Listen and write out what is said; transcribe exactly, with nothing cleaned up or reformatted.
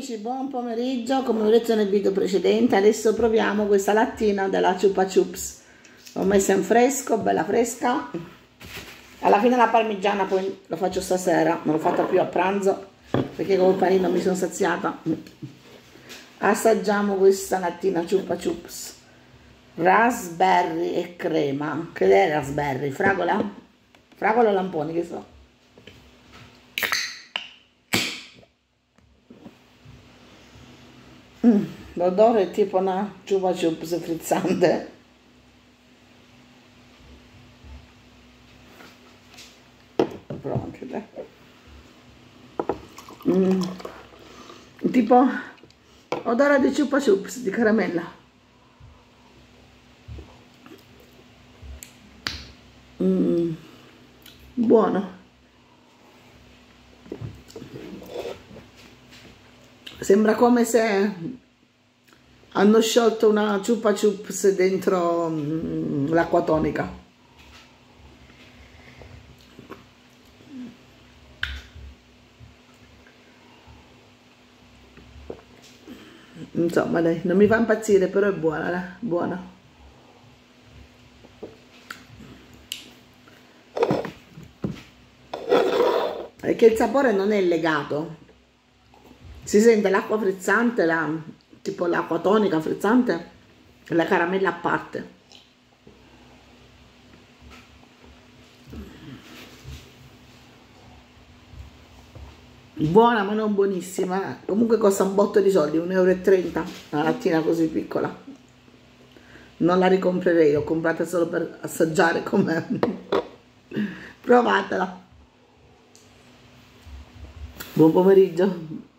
amici, buon pomeriggio. Come ho detto nel video precedente, adesso proviamo questa lattina della Chupa Chups. L'ho messa in fresco, bella fresca. Alla fine la parmigiana poi lo faccio stasera, non l'ho fatta più a pranzo perché con il panino mi sono saziata. Assaggiamo questa lattina Chupa Chups. Raspberry e crema. Che è raspberry? Fragola? Fragola o lamponi, che so? Mm, l'odore è tipo una Chupa Chups frizzante. Provo anche te. Mm, tipo odore di Chupa Chups, di caramella. Mm, buono. Sembra come se hanno sciolto una Chupa Chups dentro mm, l'acqua tonica. Insomma, dai, non mi fa impazzire, però è buona, eh? Buona. Perché il sapore non è legato. Si sente l'acqua frizzante, la, tipo l'acqua tonica frizzante e la caramella a parte. Buona ma non buonissima. Comunque costa un botto di soldi, un euro e trenta una lattina così piccola. Non la ricomprerei, l'ho comprata solo per assaggiare com'è. Provatela. Buon pomeriggio.